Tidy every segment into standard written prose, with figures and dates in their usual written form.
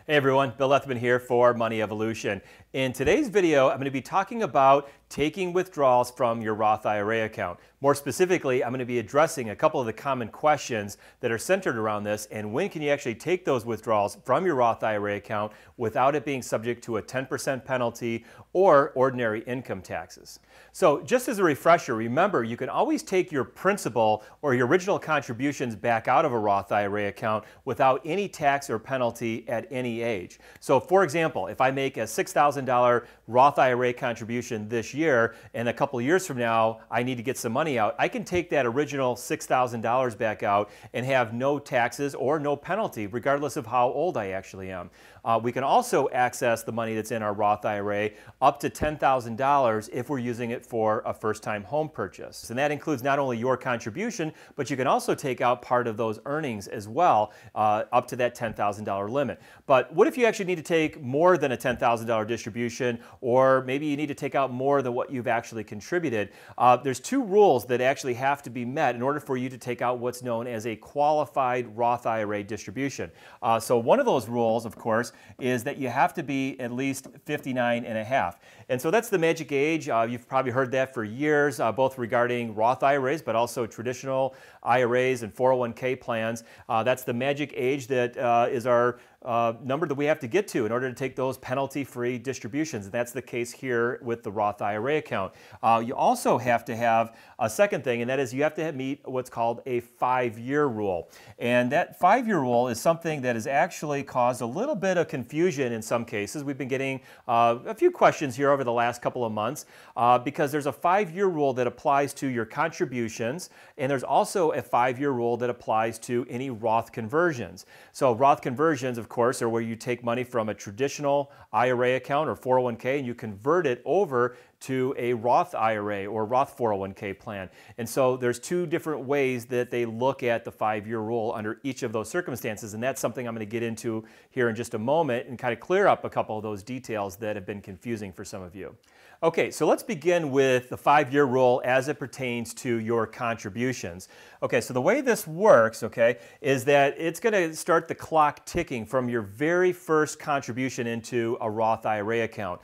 Hey everyone, Bill Lethman here for Money Evolution. In today's video, I'm going to be talking about taking withdrawals from your Roth IRA account. More specifically, I'm going to be addressing a couple of the common questions that are centered around this and when can you actually take those withdrawals from your Roth IRA account without it being subject to a 10% penalty or ordinary income taxes. So just as a refresher, remember you can always take your principal or your original contributions back out of a Roth IRA account without any tax or penalty at any age. So for example, if I make a $6,000 Roth IRA contribution this year and a couple of years from now I need to get some money out, I can take that original $6,000 back out and have no taxes or no penalty regardless of how old I actually am. We can also access the money that's in our Roth IRA up to $10,000 if we're using it for a first-time home purchase. And that includes not only your contribution, but you can also take out part of those earnings as well, up to that $10,000 limit. But what if you actually need to take more than a $10,000 distribution, or maybe you need to take out more than what you've actually contributed? There's two rules that actually have to be met in order for you to take out what's known as a qualified Roth IRA distribution. So one of those rules, of course, is that you have to be at least 59 and a half. And so that's the magic age. You've probably heard that for years, both regarding Roth IRAs, but also traditional IRAs and 401k plans. That's the magic age that is our number that we have to get to in order to take those penalty-free distributions. And that's the case here with the Roth IRA account. You also have to have a second thing, and that is you have to meet what's called a 5-year rule. And that 5-year rule is something that has actually caused a little bit of confusion in some cases. We've been getting a few questions here over the last couple of months because there's a 5-year rule that applies to your contributions, and there's also a 5-year rule that applies to any Roth conversions. So Roth conversions, of course, are where you take money from a traditional IRA account or 401k and you convert it over to a Roth IRA or Roth 401k plan. And so there's two different ways that they look at the 5-year rule under each of those circumstances, and that's something I'm going to get into here in just a moment and kind of clear up a couple of those details that have been confusing for some of you. Okay, so let's begin with the 5-year rule as it pertains to your contributions. Okay, so the way this works, okay, is that it's going to start the clock ticking from your very first contribution into a Roth IRA account.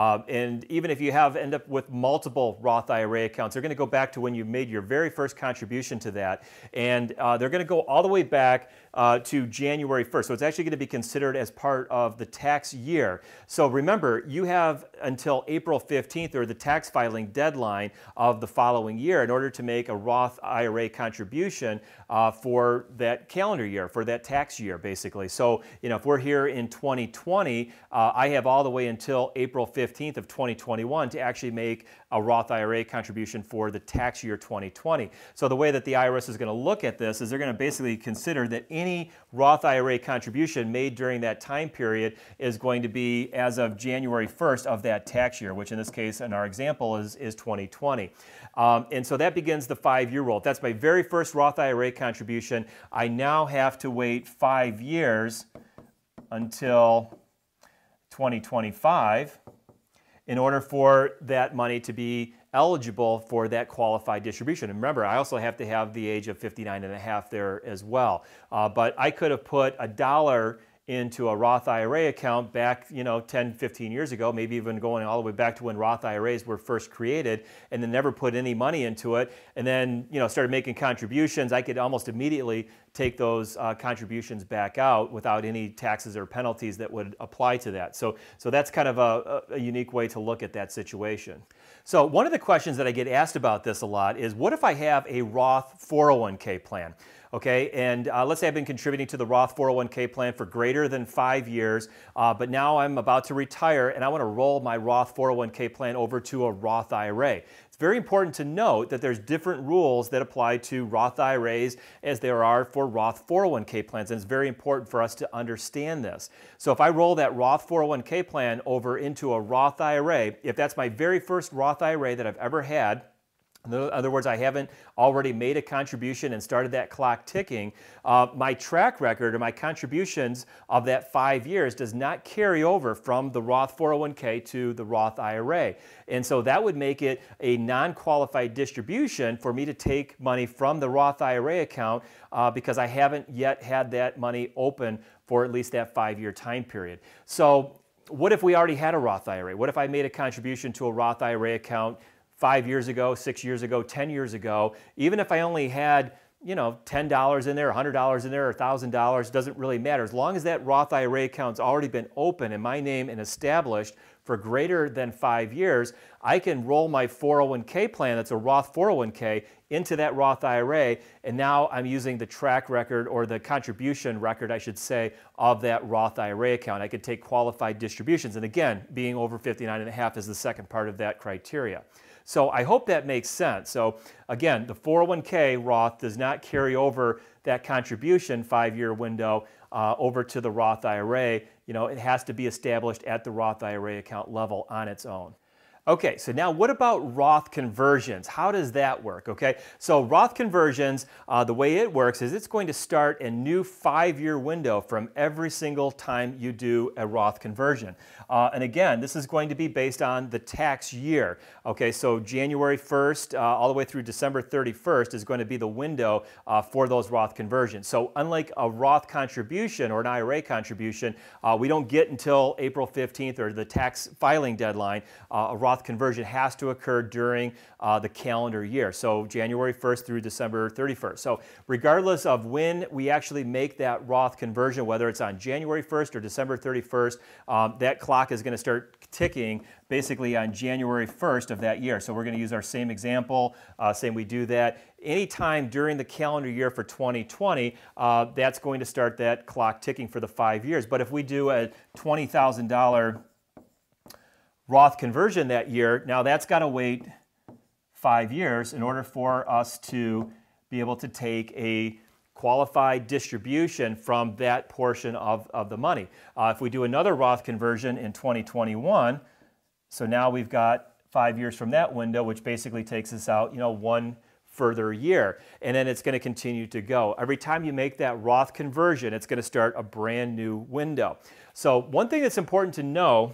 And even if you end up with multiple Roth IRA accounts, they're going to go back to when you made your very first contribution to that. And they're going to go all the way back to January 1st. So it's actually going to be considered as part of the tax year. So remember, you have until April 15th or the tax filing deadline of the following year in order to make a Roth IRA contribution for that calendar year, for that tax year, basically. So, if we're here in 2020, I have all the way until April 15th of 2021 to actually make a Roth IRA contribution for the tax year 2020. So the way that the IRS is going to look at this is they're going to basically consider that any Roth IRA contribution made during that time period is going to be as of January 1st of that tax year, which in this case, in our example, is 2020. And so that begins the 5-year rule. If that's my very first Roth IRA contribution, I now have to wait 5 years until 2025 in order for that money to be eligible for that qualified distribution. And remember, I also have to have the age of 59 and a half there as well. But I could have put $1 into a Roth IRA account back, 10, 15 years ago, maybe even going all the way back to when Roth IRAs were first created, and then never put any money into it, and then, started making contributions. I could almost immediately take those contributions back out without any taxes or penalties that would apply to that. So that's kind of a unique way to look at that situation. So one of the questions that I get asked about this a lot is, what if I have a Roth 401k plan? Okay, and let's say I've been contributing to the Roth 401k plan for greater than 5 years, but now I'm about to retire and I want to roll my Roth 401k plan over to a Roth IRA. It's very important to note that there's different rules that apply to Roth IRAs as there are for Roth 401k plans, and it's very important for us to understand this. So if I roll that Roth 401k plan over into a Roth IRA, if that's my very first Roth IRA that I've ever had, In other words, I haven't already made a contribution and started that clock ticking. My track record or my contributions of that 5 years does not carry over from the Roth 401k to the Roth IRA. And so that would make it a non-qualified distribution for me to take money from the Roth IRA account because I haven't yet had that money open for at least that 5-year time period. So what if we already had a Roth IRA? What if I made a contribution to a Roth IRA account 5 years ago, 6 years ago, 10 years ago? Even if I only had, $10 in there, $100 in there, or $1,000, doesn't really matter. As long as that Roth IRA account's already been open in my name and established for greater than 5 years, I can roll my 401k plan, that's a Roth 401k, into that Roth IRA, and now I'm using the track record, or the contribution record, I should say, of that Roth IRA account. I could take qualified distributions, and again, being over 59.5 is the second part of that criteria. So I hope that makes sense. So again, the 401k Roth does not carry over that contribution 5-year window over to the Roth IRA. It has to be established at the Roth IRA account level on its own. Okay, so now what about Roth conversions? How does that work? Okay, so Roth conversions, the way it works is it's going to start a new 5-year window from every single time you do a Roth conversion. And again, this is going to be based on the tax year. Okay, so January 1st all the way through December 31st is going to be the window for those Roth conversions. So unlike a Roth contribution or an IRA contribution, we don't get until April 15th or the tax filing deadline. A Roth conversion has to occur during the calendar year, so January 1st through December 31st. So regardless of when we actually make that Roth conversion, whether it's on January 1st or December 31st, that clock is going to start ticking basically on January 1st of that year. So we're going to use our same example, saying we do that anytime during the calendar year for 2020, that's going to start that clock ticking for the 5 years. But if we do a $20,000 Roth conversion that year, now that's got to wait 5 years in order for us to be able to take a qualified distribution from that portion of the money. If we do another Roth conversion in 2021, so now we've got 5 years from that window, which basically takes us out, one further year. And then it's going to continue to go. Every time you make that Roth conversion, it's going to start a brand new window. So one thing that's important to know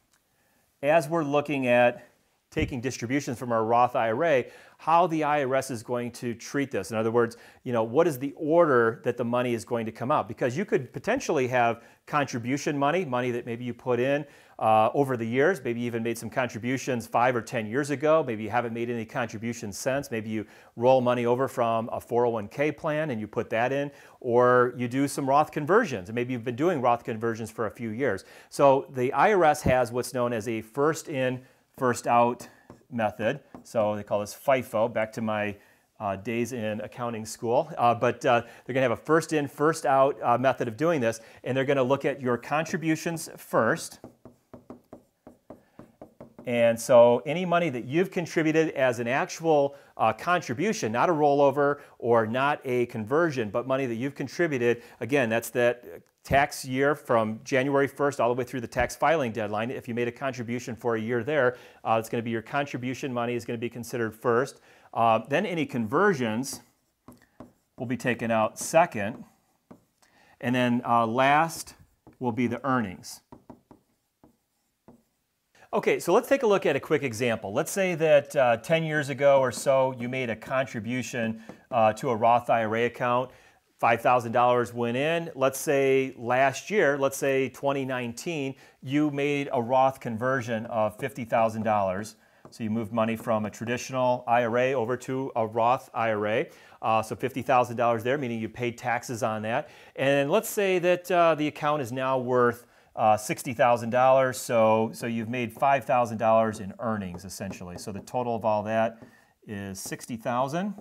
as we're looking at taking distributions from our Roth IRA, how the IRS is going to treat this. In other words, what is the order that the money is going to come out? Because you could potentially have contribution money that maybe you put in over the years, maybe you even made some contributions 5 or 10 years ago, maybe you haven't made any contributions since, maybe you roll money over from a 401k plan and you put that in, or you do some Roth conversions, and maybe you've been doing Roth conversions for a few years. So the IRS has what's known as a first in, first out method. So they call this FIFO, back to my days in accounting school. But they're going to have a first in, first out method of doing this, and they're going to look at your contributions first. And so any money that you've contributed as an actual contribution, not a rollover or not a conversion, but money that you've contributed, again, that's that tax year from January 1st all the way through the tax filing deadline. If you made a contribution for a year there, it's going to be your contribution money is going to be considered first. Then any conversions will be taken out second. And then last will be the earnings. Okay, so let's take a look at a quick example. Let's say that 10 years ago or so, you made a contribution to a Roth IRA account. $5,000 went in. Let's say last year, let's say 2019, you made a Roth conversion of $50,000. So you moved money from a traditional IRA over to a Roth IRA. So $50,000 there, meaning you paid taxes on that. And let's say that the account is now worth $60,000, so you've made $5,000 in earnings, essentially. So the total of all that is $60,000.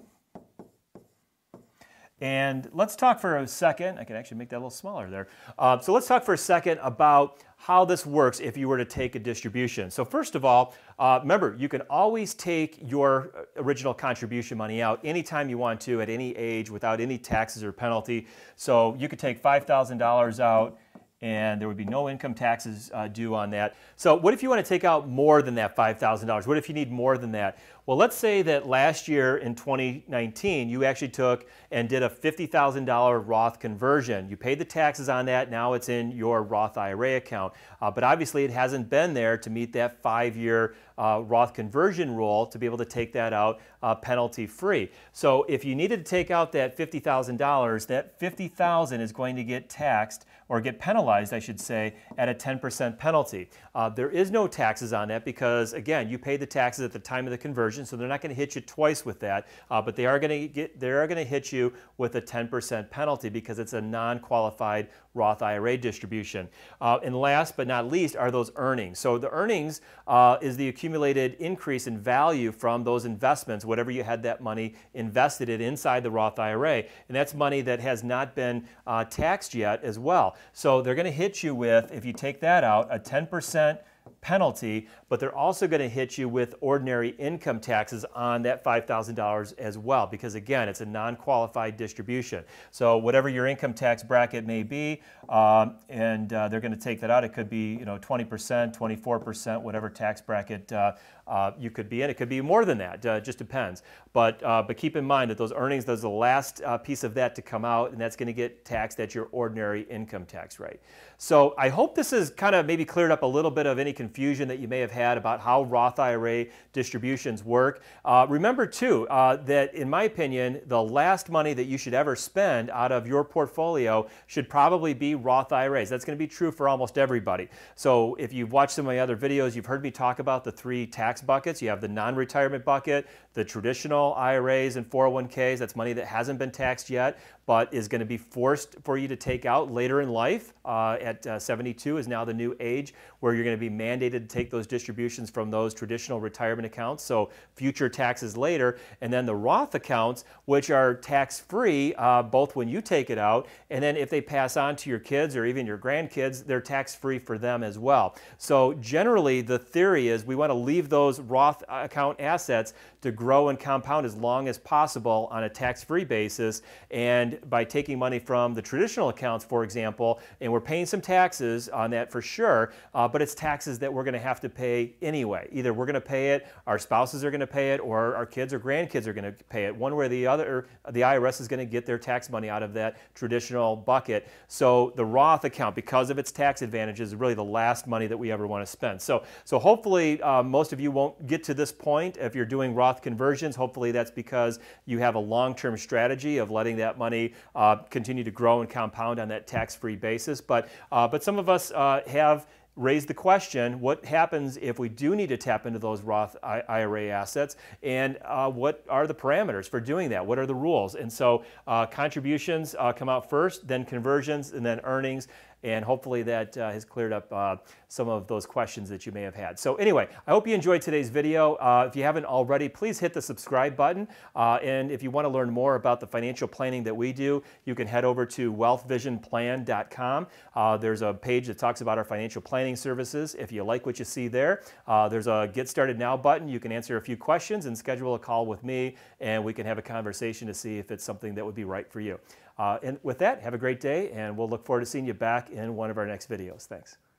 And let's talk for a second. I can actually make that a little smaller there. So let's talk for a second about how this works if you were to take a distribution. So first of all, remember, you can always take your original contribution money out anytime you want to, at any age, without any taxes or penalty. So you could take $5,000 out and there would be no income taxes due on that. So what if you want to take out more than that $5,000? What if you need more than that? Well, let's say that last year in 2019, you actually took and did a $50,000 Roth conversion. You paid the taxes on that. Now it's in your Roth IRA account. But obviously it hasn't been there to meet that 5-year Roth conversion rule to be able to take that out penalty free. So if you needed to take out that $50,000, that $50,000 is going to get taxed, or get penalized, I should say, at a 10% penalty. There is no taxes on that because, again, you paid the taxes at the time of the conversion, so they're not going to hit you twice with that, but they are going to hit you with a 10% penalty because it's a non-qualified Roth IRA distribution. And last but not least are those earnings. So the earnings is the accumulated increase in value from those investments, whatever you had that money invested in inside the Roth IRA, and that's money that has not been taxed yet as well. So they're going to hit you with, if you take that out, a 10% penalty, but they're also going to hit you with ordinary income taxes on that $5,000 as well, because again, it's a non-qualified distribution. So whatever your income tax bracket may be, and they're going to take that out. It could be 20%, 24%, whatever tax bracket you could be in. It could be more than that. It just depends. But keep in mind that those earnings, there's the last piece of that to come out, and that's going to get taxed at your ordinary income tax rate. So I hope this has kind of maybe cleared up a little bit of any confusion that you may have had about how Roth IRA distributions work. Remember too that in my opinion, the last money that you should ever spend out of your portfolio should probably be Roth IRAs. That's going to be true for almost everybody. So if you've watched some of my other videos, you've heard me talk about the 3 tax buckets. You have the non-retirement bucket, the traditional IRAs and 401ks. That's money that hasn't been taxed yet, but is going to be forced for you to take out later in life. At 72 is now the new age where you're going to be mandated to take those distributions from those traditional retirement accounts, so future taxes later. And then the Roth accounts, which are tax-free both when you take it out, and then if they pass on to your kids or even your grandkids, they're tax-free for them as well. So generally, the theory is we want to leave those Roth account assets to grow and compound as long as possible on a tax-free basis. And by taking money from the traditional accounts, for example, and we're paying some taxes on that for sure, but it's taxes that we're going to have to pay anyway. Either we're going to pay it, our spouses are going to pay it, or our kids or grandkids are going to pay it. One way or the other, the IRS is going to get their tax money out of that traditional bucket. So the Roth account, because of its tax advantages, is really the last money that we ever want to spend. So hopefully most of you won't get to this point if you're doing Roth conversions. Hopefully that's because you have a long-term strategy of letting that money continue to grow and compound on that tax-free basis. But some of us have raised the question, what happens if we do need to tap into those Roth IRA assets, and what are the parameters for doing that? What are the rules? And so contributions come out first, then conversions, and then earnings. And hopefully that has cleared up some of those questions that you may have had. So anyway, I hope you enjoyed today's video. If you haven't already, please hit the subscribe button. And if you want to learn more about the financial planning that we do, you can head over to wealthvisionplan.com. There's a page that talks about our financial planning services. If you like what you see there, there's a Get Started Now button. You can answer a few questions and schedule a call with me, and we can have a conversation to see if it's something that would be right for you. And with that, have a great day, and we'll look forward to seeing you back in one of our next videos. Thanks.